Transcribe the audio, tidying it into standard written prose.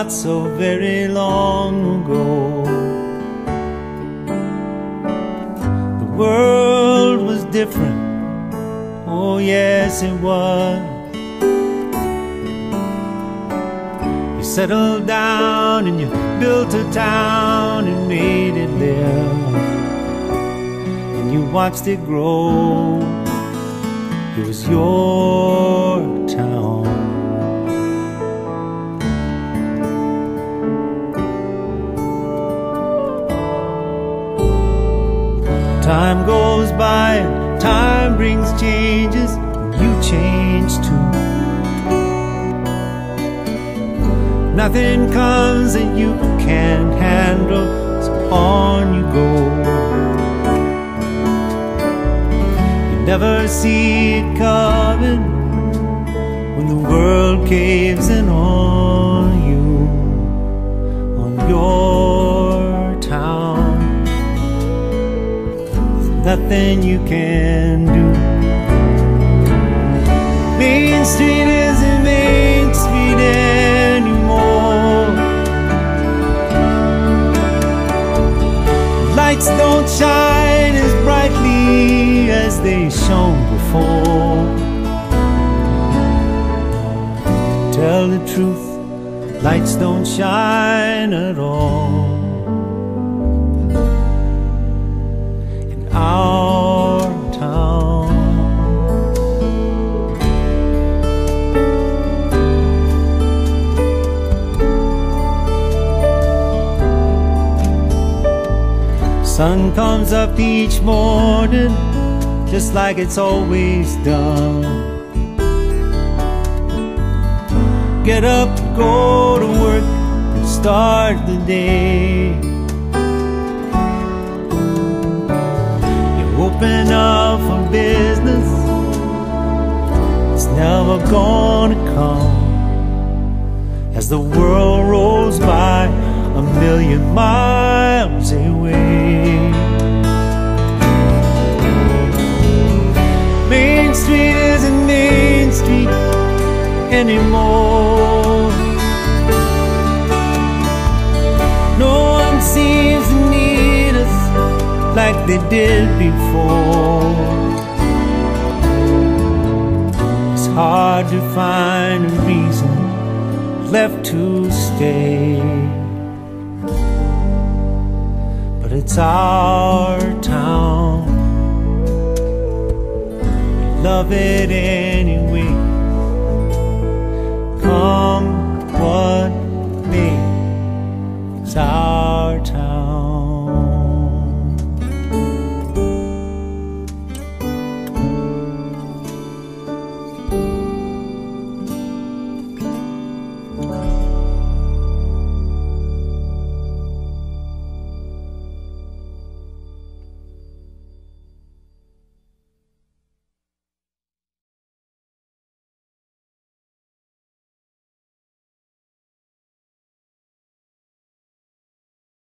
not so very long ago. The world was different, oh yes it was. You settled down and you built a town and made it live, and you watched it grow. It was your town. Time goes by and time brings changes, and you change too. Nothing comes that you can't handle, so on you go. You never see it coming when the world caves in on you, on your town. Nothing you can do. Main Street isn't Main Street anymore. Lights don't shine as brightly as they shone before. To tell the truth, lights don't shine at all. Our town. Sun comes up each morning just like it's always done. Get up, go to work, and start the day. Open up for business, it's never gonna come, as the world rolls by 1,000,000 miles away. Main Street isn't Main Street anymore. No one seems to need us like they did before. It's hard to find a reason left to stay, but it's our town. We love it anyway. Come